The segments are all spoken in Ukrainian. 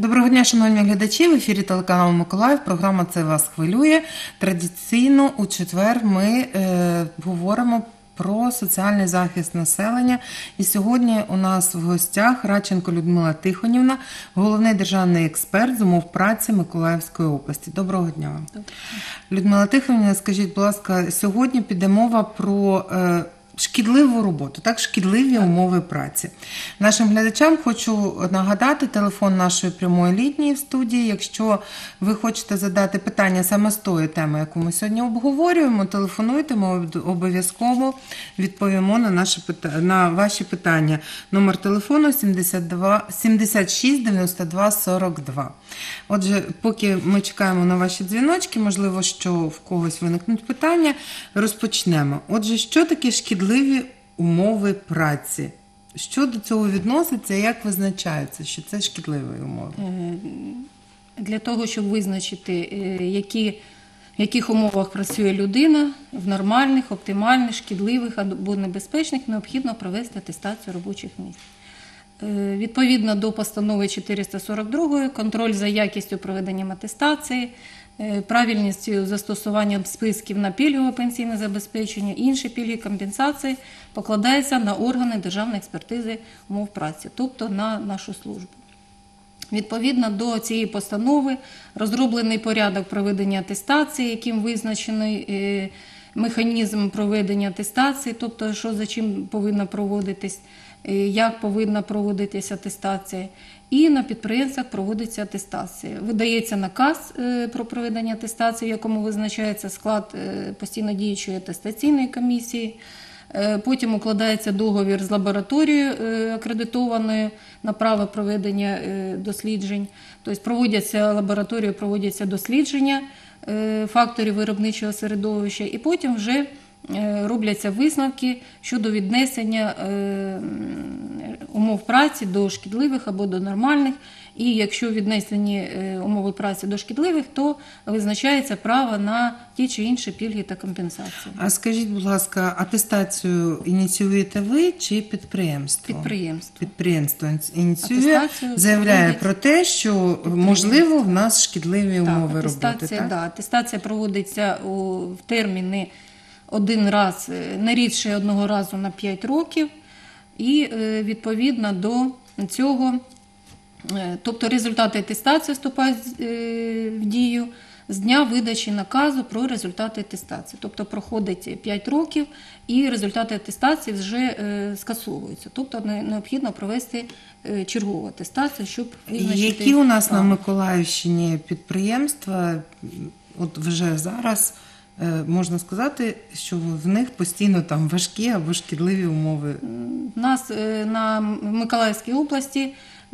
Доброго дня, шановні глядачі! В ефірі телеканалу Миколаїв. Програма «Це вас хвилює». Традиційно у четвер ми говоримо про соціальний захист населення. І сьогодні у нас в гостях Радченко Людмила Тихонівна, головний державний експерт з умов праці Миколаївської області. Доброго дня вам. Людмила Тихонівна, скажіть, будь ласка, сьогодні піде мова про шкідливу роботу, шкідливі умови праці. Нашим глядачам хочу нагадати телефон нашої прямої лінії в студії. Якщо ви хочете задати питання саме з тої теми, яку ми сьогодні обговорюємо, телефонуйте, ми обов'язково відповімо на ваші питання. Номер телефону 76 92 42. Отже, поки ми чекаємо на ваші дзвіночки, можливо, що в когось виникнуть питання, розпочнемо. Отже, що таке шкідливі умови праці? Що до цього відноситься і як визначається, що це шкідливі умови? Для того, щоб визначити, в яких умовах працює людина, в нормальних, оптимальних, шкідливих або небезпечних, необхідно провести атестацію робочих місць. Відповідно до постанови 442 контроль за якістю проведення атестації, правильністю застосування списків на пільгове пенсійне забезпечення, інші пільги, компенсації покладається на органи державної експертизи умов праці, тобто на нашу службу. Відповідно до цієї постанови розроблений порядок проведення атестації, яким визначений механізм проведення атестації, тобто що за чим повинна проводитись, як повинна проводитись атестація. І на підприємствах проводиться атестація. Видається наказ про проведення атестації, в якому визначається склад постійно діючої атестаційної комісії. Потім укладається договір з лабораторією акредитованою на право проведення досліджень. Тобто лабораторією проводяться дослідження факторів виробничого середовища, і потім вже робляться висновки щодо віднесення умов праці до шкідливих або до нормальних. І якщо віднесені умови праці до шкідливих, то визначається право на ті чи інші пільги та компенсації. А скажіть, будь ласка, атестацію ініціюєте ви чи підприємство? Підприємство. Підприємство ініціює, заявляє про те, що можливо в нас шкідливі умови роботи. Так? Атестація проводиться в терміни один раз, не рідше одного разу на 5 років. І відповідно до цього, тобто результати атестації вступають в дію з дня видачі наказу про результати атестації. Тобто проходить 5 років і результати атестації вже скасовуються. Тобто необхідно провести чергову атестацію, щоб визначити. Які у нас на Миколаївщині підприємства, от вже зараз, можна сказати, що в них постійно там важкі або шкідливі умови? У нас на Миколаївській області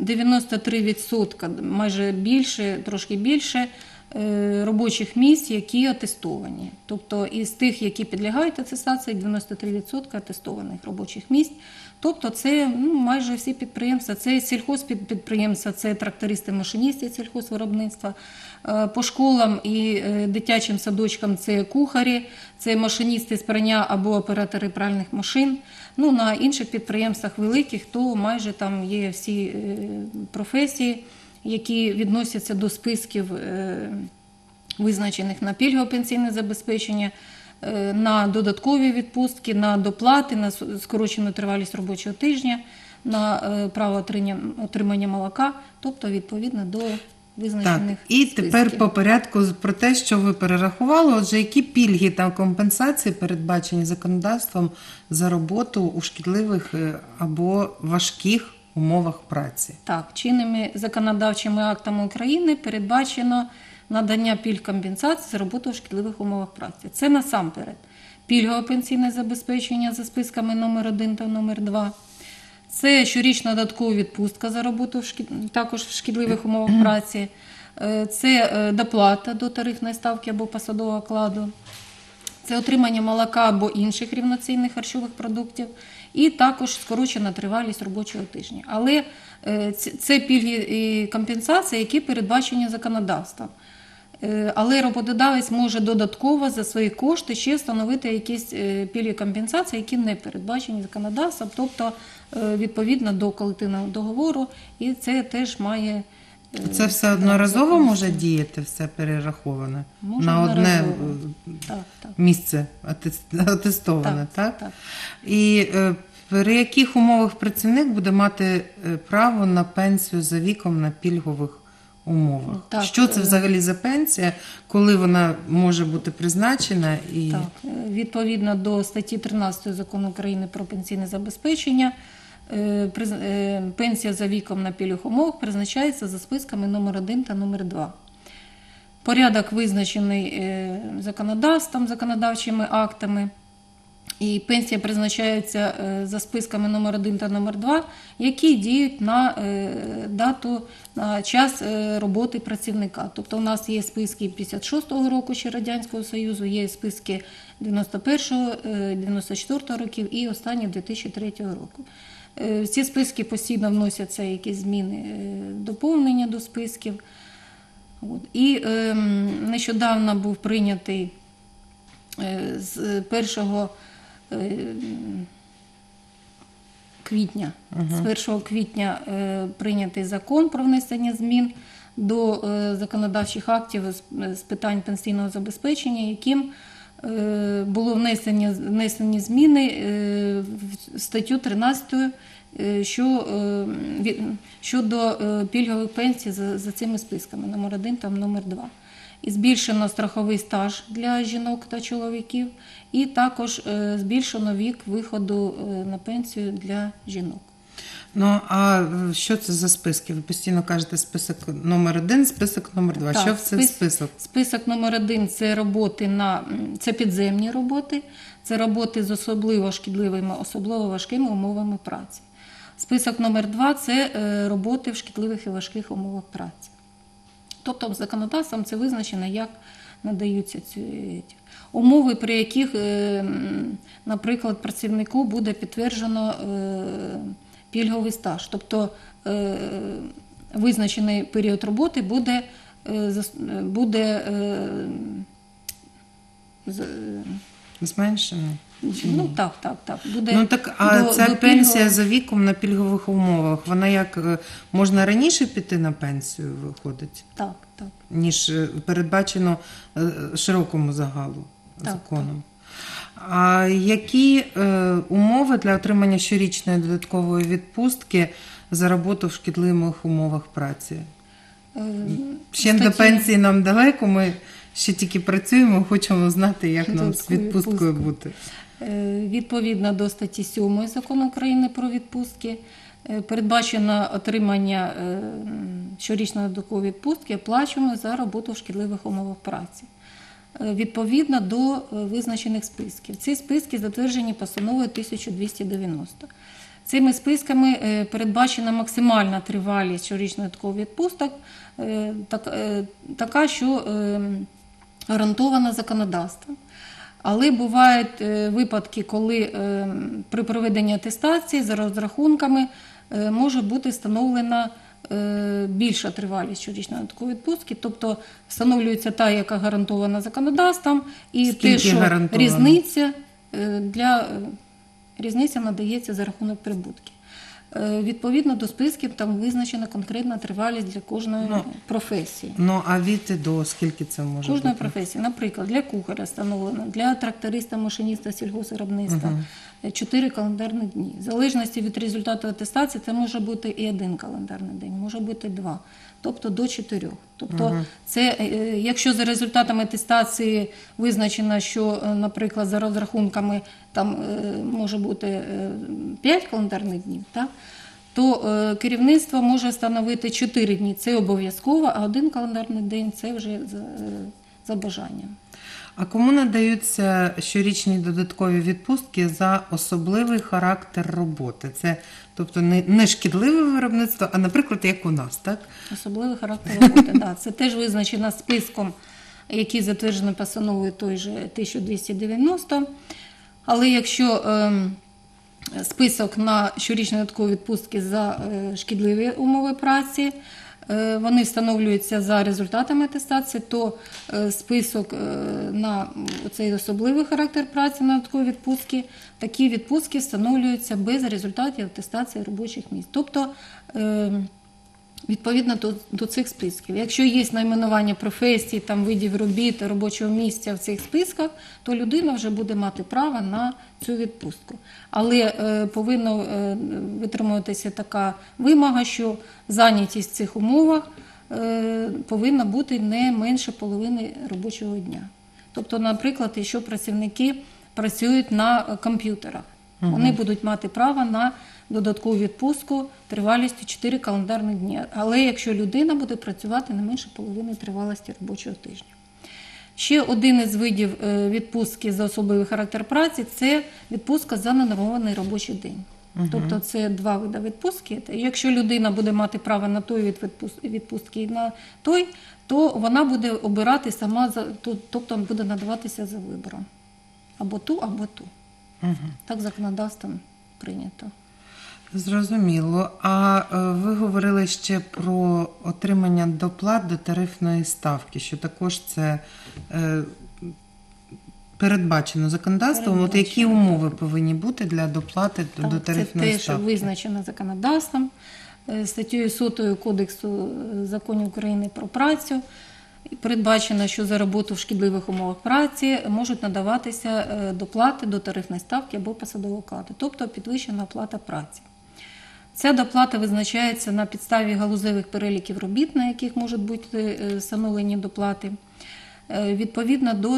93%, майже більше, трошки більше, робочих місць, які атестовані. Тобто із тих, які підлягають атестації, 93% атестованих робочих місць. Тобто це майже всі підприємства, це сільхозпідприємства, це трактористи-машиністи сільхозвиробництва. По школам і дитячим садочкам це кухарі, це машиністи з прання або оператори пральних машин. На інших підприємствах великих, то майже там є всі професії, які відносяться до списків, визначених на пільгове пенсійне забезпечення, на додаткові відпустки, на доплати, на скорочену тривалість робочого тижня, на право отримання молока, тобто відповідно до визначених і списків. Тепер по порядку про те, що ви перерахували. Отже, які пільги та компенсації передбачені законодавством за роботу у шкідливих або важких умовах праці? Так, чинними законодавчими актами України передбачено надання пільг компенсацій за роботу у шкідливих умовах праці. Це насамперед пільгове пенсійне забезпечення за списками номер 1 та номер 2. Це щорічна додаткова відпустка за роботу також в шкідливих умовах праці. Це доплата до тарифної ставки або посадового окладу. Це отримання молока або інших рівноцінних харчових продуктів. І також скорочена тривалість робочого тижня. Але це пільги і компенсації, які передбачені законодавством. Але роботодавець може додатково за свої кошти ще встановити якісь пільги компенсації, які не передбачені законодавством, тобто відповідно до колективного договору, і це теж має Це все одноразово може діяти, все перераховане Може на одне одноразово. Так. місце атестоване, так? Так. І при яких умовах працівник буде мати право на пенсію за віком на пільгових умовах? Так, Що це взагалі за пенсія, коли вона може бути призначена? І... Так, відповідно до статті 13 Закону України про пенсійне забезпечення, пенсія за віком на пільгових умовах призначається за списками номер 1 та номер 2. Порядок визначений законодавством, законодавчими актами, і пенсія призначається за списками номер 1 та номер 2, які діють на дату, на час роботи працівника. Тобто у нас є списки 56-го року ще Радянського Союзу, є списки 91-го, 94-го років і останні 2003 року. В ці списки постійно вносяться якісь зміни, доповнення до списків. І нещодавно був прийнятий з 1 квітня. З 1 квітня прийнятий закон про внесення змін до законодавчих актів з питань пенсійного забезпечення, яким було внесені зміни в статтю 13 щодо пільгових пенсій за цими списками номер 1 та номер 2. І збільшено страховий стаж для жінок та чоловіків, і також збільшено вік виходу на пенсію для жінок. Ну, а що це за списки? Ви постійно кажете список номер 1, список номер 2. Так, що в цей список? Список номер 1 – це роботи це підземні роботи, це роботи з особливо шкідливими, особливо важкими умовами праці. Список номер 2 – це роботи в шкідливих і важких умовах праці. Тобто законодавством це визначено, як надаються ці умови, при яких, наприклад, працівнику буде підтверджено пільговий стаж. Тобто визначений період роботи буде Зменшено? ну, так. Буде Ну так, а ця пенсія за віком на пільгових умовах, вона як можна раніше піти на пенсію, виходить? Так. Ніж передбачено широкому загалу законом. А які умови для отримання щорічної додаткової відпустки за роботу в шкідливих умовах праці? Ще до пенсії нам далеко, ми ще тільки працюємо, хочемо знати, як нам з відпусткою бути. Відповідно до статті 7 Закону України про відпустки, передбачено отримання щорічної додаткової відпустки, оплачуємо за роботу в шкідливих умовах праці. Відповідно до визначених списків. Ці списки затверджені постановою 1290. Цими списками передбачена максимальна тривалість щорічної додаткової відпусток, така, що гарантована законодавством. Але бувають випадки, коли при проведенні атестації за розрахунками може бути встановлена більша тривалість щорічної додаткової відпустки, тобто встановлюється та, яка гарантована законодавством, і скільки те, що гарантовано? різниця надається за рахунок прибутків. Відповідно до списків там визначена конкретна тривалість для кожної професії. Ну, а від і до скільки це може бути? Кожної професії. Наприклад, для кухаря встановлено, для тракториста, машиніста, сільгоспвиробництва 4 календарні дні. В залежності від результату атестації це може бути і 1 календарний день, може бути 2, тобто до 4. Тобто це, якщо за результатами атестації визначено, що, наприклад, за розрахунками там може бути 5 календарних днів, так? То керівництво може встановити 4 дні, це обов'язково, а 1 календарний день – це вже за бажанням. А кому надаються щорічні додаткові відпустки за особливий характер роботи? Це, тобто, не шкідливе виробництво, а, наприклад, як у нас, так? Особливий характер роботи, так. Це теж визначено списком, який затверджений постановою той же 1290. Але якщо список на щорічні додаткові відпустки за шкідливі умови праці, вони встановлюються за результатами атестації, то список на цей особливий характер праці на додаткові відпустки, такі відпустки встановлюються без результатів атестації робочих місць. Тобто Відповідно до цих списків. Якщо є найменування професій, там, видів робіт, робочого місця в цих списках, то людина вже буде мати право на цю відпустку. Але повинна витримуватися така вимога, що зайнятість в цих умовах повинна бути не менше половини робочого дня. Тобто, наприклад, якщо працівники працюють на комп'ютерах, вони будуть мати право на додаткову відпустку тривалістю 4 календарних дні. Але якщо людина буде працювати не менше половини тривалості робочого тижня. Ще один із видів відпустки за особливий характер праці – це відпустка за ненормований робочий день. Тобто це два види відпустки. Якщо людина буде мати право на той від відпустки і на той, то вона буде обирати сама, тобто буде надаватися за вибором. Або ту, або ту. Так законодавством прийнято. Зрозуміло. А ви говорили ще про отримання доплат до тарифної ставки, що також це передбачено законодавством. От які умови повинні бути для доплати до тарифної це те, ставки? що визначено законодавством, статтею 100 Кодексу законів України про працю. Передбачено, що за роботу в шкідливих умовах праці можуть надаватися доплати до тарифної ставки або посадового окладу, тобто підвищена оплата праці. Ця доплата визначається на підставі галузевих переліків робіт, на яких можуть бути встановлені доплати, відповідно до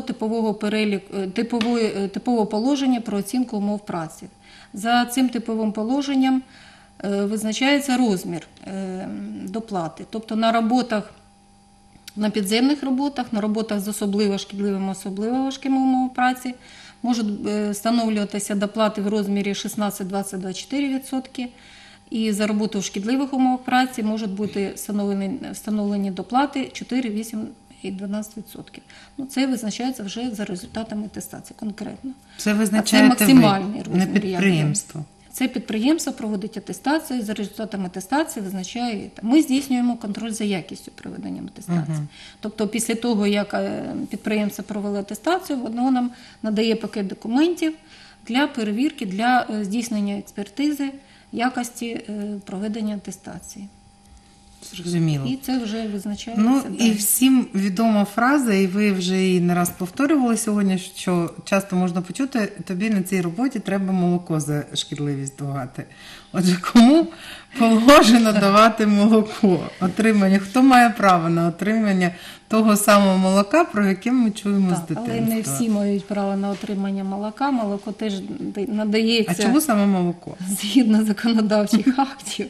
типового положення про оцінку умов праці. За цим типовим положенням визначається розмір доплати, тобто на роботах, на підземних роботах, на роботах з особливо шкідливими, особливо важкими умовами праці можуть встановлюватися доплати в розмірі 16, 20, 24%. І за роботу в шкідливих умовах праці можуть бути встановлені доплати 4, 8 і 12%. Ну, це визначається вже за результатами атестації конкретно. Це визначаєте максимальний ви, розмір, не підприємство? Це підприємство проводить атестацію, за результатами атестації визначає. Ми здійснюємо контроль за якістю проведення атестації. Тобто після того, як підприємство провело атестацію, воно нам надає пакет документів для перевірки, для здійснення експертизи якості проведення атестації. Зрозуміло. І це вже визначається. Ну, далі. і всім відома фраза, і ви вже її не раз повторювали сьогодні, що часто можна почути, тобі на цій роботі треба молоко за шкідливість давати. Отже, кому положено давати молоко? Отримання. Хто має право на отримання того самого молока, про яке ми чуємо з дитинства? Але не всі мають право на отримання молока. Молоко теж надається. А чому саме молоко? Згідно законодавчих актів.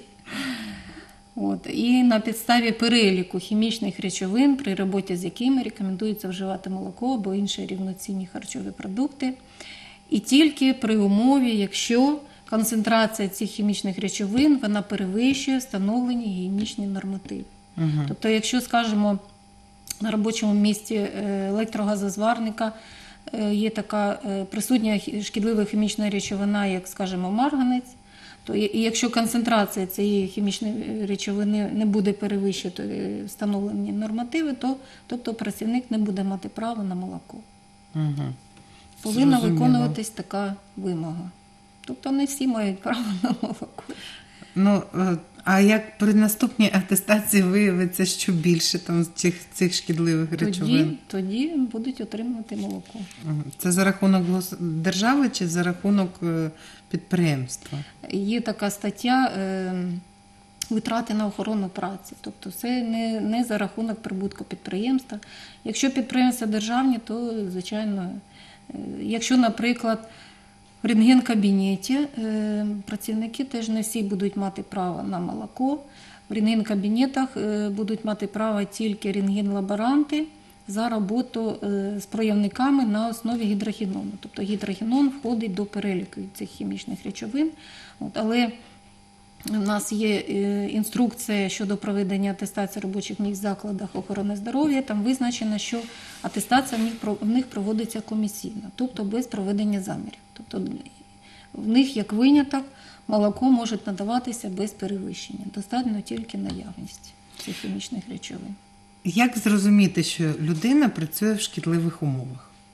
І на підставі переліку хімічних речовин, при роботі з якими рекомендується вживати молоко або інші рівноцінні харчові продукти. І тільки при умові, якщо концентрація цих хімічних речовин вона перевищує встановлені гігієнічні нормативи. Тобто, якщо, скажімо, на робочому місці електрогазозварника є така присутня шкідлива хімічна речовина, як, скажімо, марганець, то якщо концентрація цієї хімічної речовини не буде перевищити встановлені нормативи, то тобто працівник не буде мати права на молоко. Повинна виконуватись така вимога. Тобто не всі мають право на молоко. Ну, а як при наступній атестації виявиться, що більше там цих шкідливих речовин? Тоді будуть отримувати молоко. Це за рахунок держави чи за рахунок підприємства? Є така стаття витрати на охорону праці. Тобто це не за рахунок прибутку підприємства. Якщо підприємства державні, то, звичайно, якщо, наприклад, в рентген-кабінеті працівники теж не всі будуть мати право на молоко. В рентген-кабінетах будуть мати право тільки рентген-лаборанти за роботу з проявниками на основі гідрохінону. Тобто гідрохінон входить до переліку цих хімічних речовин. Але у нас є інструкція щодо проведення атестації робочих місць в закладах охорони здоров'я. Там визначено, що атестація в них проводиться комісійно, тобто без проведення замірів. Тобто в них, як виняток, молоко може надаватися без перевищення. Достатньо тільки наявність цих хімічних речовин. Як зрозуміти, що людина працює в шкідливих умовах?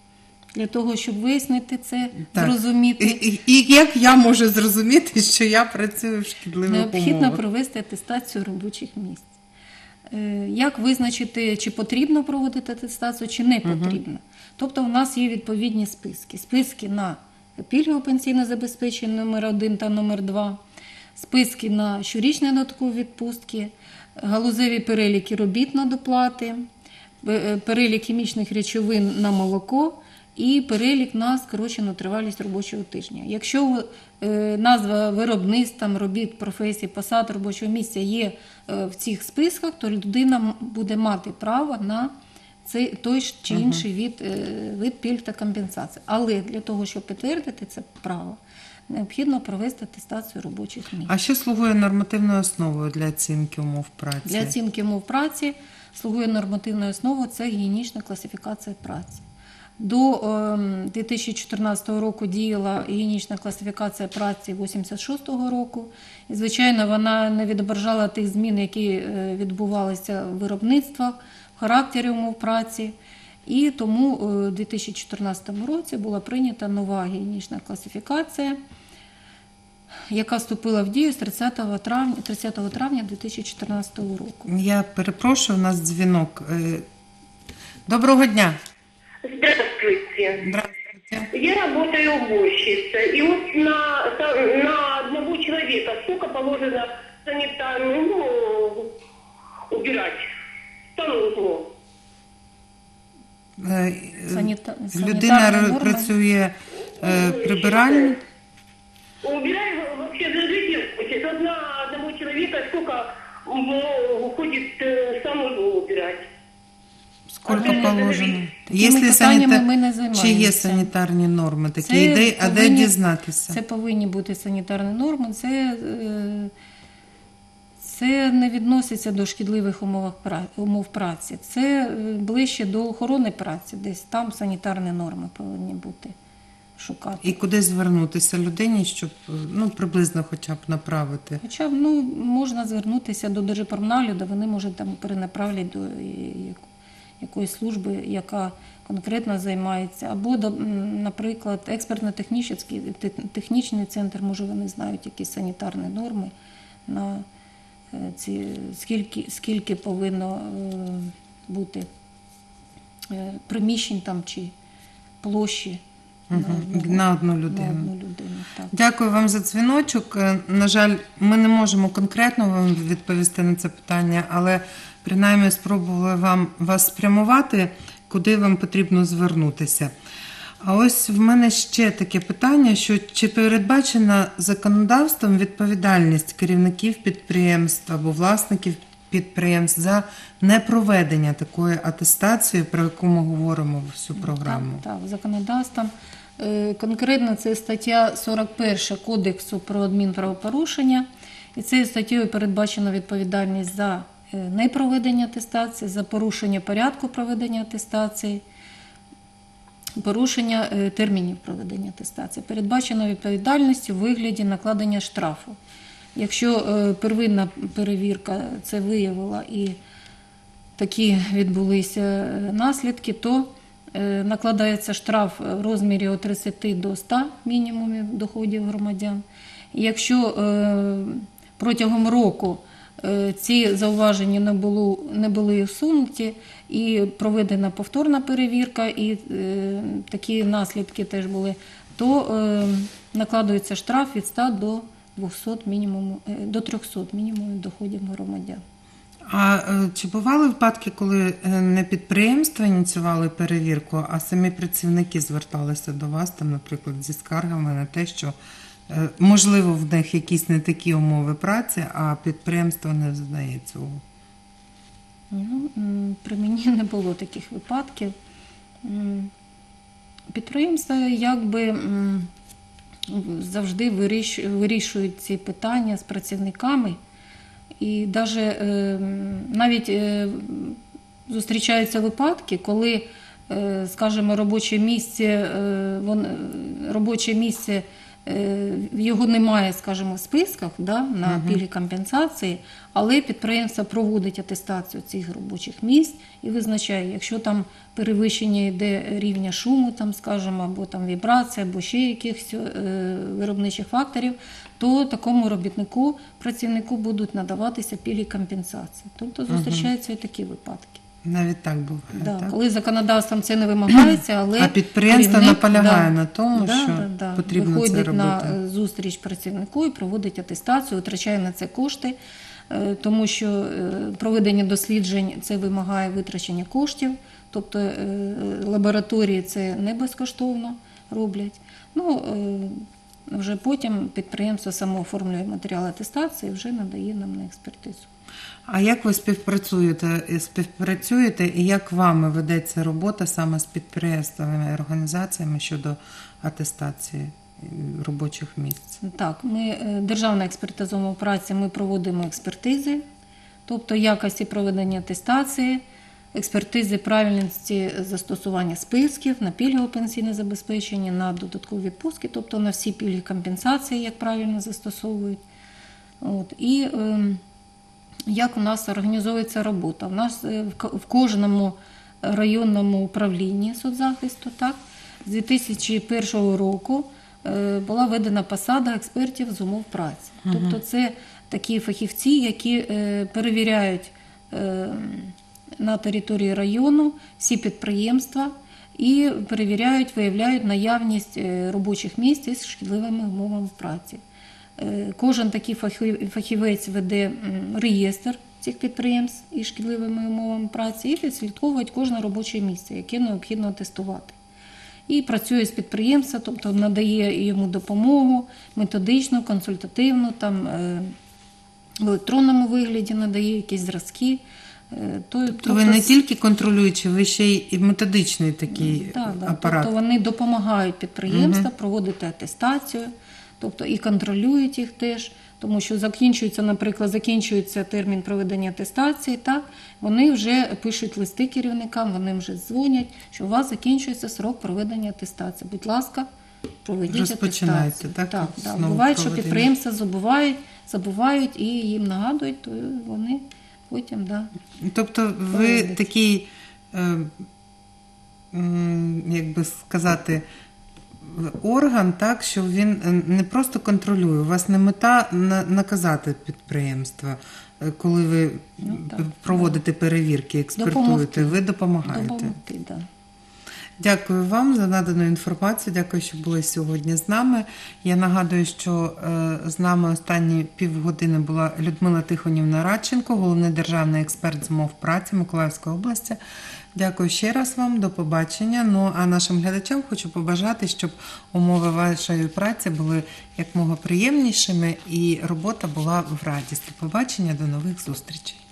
Для того, щоб вияснити це, Так. зрозуміти, І як я можу зрозуміти, що я працюю в шкідливих необхідно умовах? провести атестацію робочих місць. Як визначити, чи потрібно проводити атестацію, чи не потрібно? Тобто у нас є відповідні списки. Списки на пільгове пенсійне забезпечення номер 1 та номер 2, списки на щорічні додаткові відпустки, галузеві переліки робіт на доплати, перелік хімічних речовин на молоко і перелік на скорочену тривалість робочого тижня. Якщо назва виробництв, там, робіт, професій, посад, робочого місця є в цих списках, то людина буде мати право на той чи інший вид пільг та компенсацій. Але для того, щоб підтвердити це право, необхідно провести атестацію робочих місць. А що слугує нормативною основою для оцінки умов праці? Для оцінки умов праці слугує нормативною основою – це гігієнічна класифікація праці. До 2014 року діяла гігієнічна класифікація праці 86-го року. І, звичайно, вона не відображала тих змін, які відбувалися в виробництвах, в характері умов праці. І тому у 2014 році була прийнята нова гігієнічна класифікація, яка вступила в дію з 30 травня 2014 року. Я перепрошую, у нас дзвінок. Доброго дня. Здравствуйте. Здравствуйте. Я работаю уборщицей. И вот на одного человека сколько положено санитарную, убирать? Санузлу. Людина санітарна норма. працює прибиральником. Убираю вообще житель. Вот на одного человека сколько уходит санузлу убирать? Скільки положено? Такими питаннями ми не Чи є займаємося. санітарні норми такі? Це А де дізнатися? Це повинні бути санітарні норми. Це не відноситься до шкідливих умов праці. Це ближче до охорони праці. Десь там санітарні норми повинні бути шукати. І куди звернутися людині, щоб приблизно хоча б направити? Хоча б можна звернутися до Держпромнагляду, вони можуть там перенаправити до якоїсь служби, яка конкретно займається, або, наприклад, експертно-технічний центр, може вони знають якісь санітарні норми на ці, скільки повинно бути приміщень там чи площі На одну людину. Так. Дякую вам за дзвіночок. На жаль, ми не можемо конкретно вам відповісти на це питання, але принаймні спробували вас спрямувати, куди вам потрібно звернутися. А ось в мене ще таке питання, що чи передбачена законодавством відповідальність керівників підприємств або власників підприємств за непроведення такої атестації, про яку ми говоримо всю програму? Так, законодавством. Конкретно це стаття 41 Кодексу про адмінправопорушення. І цією статтею передбачена відповідальність за непроведення атестації, за порушення порядку проведення атестації, порушення термінів проведення атестації. Передбачена відповідальність у вигляді накладення штрафу. Якщо первинна перевірка це виявила і такі відбулися наслідки, то накладається штраф в розмірі від 30 до 100 мінімумів доходів громадян. І якщо протягом року ці зауваження не були усунуті і проведена повторна перевірка, і такі наслідки теж були, то накладується штраф від 100 до 200 до 300 мінімумів доходів громадян. А чи бували випадки, коли не підприємства ініціювали перевірку, а самі працівники зверталися до вас, там, наприклад, зі скаргами на те, що можливо в них якісь не такі умови праці, а підприємство не визнає цього? При мені не було таких випадків. Підприємства якби завжди вирішують ці питання з працівниками. І навіть зустрічаються випадки, коли, скажімо, робоче місце його немає, скажімо, в списках, да, на пільги компенсації, але підприємство проводить атестацію цих робочих місць і визначає, якщо там перевищення йде рівня шуму, там, скажімо, або там вібрація, або ще якихось виробничих факторів, то такому робітнику, працівнику будуть надаватися пільги компенсації. Тобто зустрічаються і такі випадки. Навіть так буває, Да, так? коли законодавством це не вимагається, але А підприємство керівник, наполягає на тому, що потрібно це виходить робити. на зустріч працівнику і проводить атестацію, витрачає на це кошти, тому що проведення досліджень це вимагає витрачення коштів, тобто лабораторії це не безкоштовно роблять. Ну, вже потім підприємство само оформлює матеріал атестації і вже надає нам на експертизу. А як ви співпрацюєте і як вами ведеться робота саме з підприємствами і організаціями щодо атестації робочих місць? Так, Державна експертиза умов праці, ми проводимо експертизи, тобто якості проведення атестації, експертизи правильності застосування списків на пільгове пенсійне забезпечення, на додаткові відпустки, тобто на всі пільги компенсації, як правильно застосовують. І як у нас організовується робота? У нас в кожному районному управлінні соцзахисту, так, з 2001 року була введена посада експертів з умов праці. Тобто це такі фахівці, які перевіряють на території району всі підприємства і перевіряють, виявляють наявність робочих місць із шкідливими умовами праці. Кожен такий фахівець веде реєстр цих підприємств із шкідливими умовами праці і відслідковує кожне робоче місце, яке необхідно тестувати. І працює з підприємством, тобто надає йому допомогу методичну, консультативну, там, в електронному вигляді надає якісь зразки. Тобто ви не тільки контролюючі, ви ще й методичний такий апарат. Тобто вони допомагають підприємствам проводити атестацію, тобто і контролюють їх теж, тому що закінчується термін проведення атестації, так, вони вже пишуть листи керівникам, вони вже дзвонять, що у вас закінчується срок проведення атестації. Будь ласка, проведіть атестацію. Так, буває, що підприємства забувають і їм нагадують, то вони потім, Тобто ви такий, як би сказати, орган, так, що він не просто контролює, у вас не мета наказати підприємство, коли ви проводите перевірки, експертуєте, ви допомагаєте. Дякую вам за надану інформацію, дякую, що були сьогодні з нами. Я нагадую, що з нами останні півгодини була Людмила Тихонівна Радченко, головний державний експерт з умов праці Миколаївської області. Дякую ще раз вам, до побачення. Ну, а нашим глядачам хочу побажати, щоб умови вашої праці були якомога приємнішими і робота була в радість. До побачення, до нових зустрічей.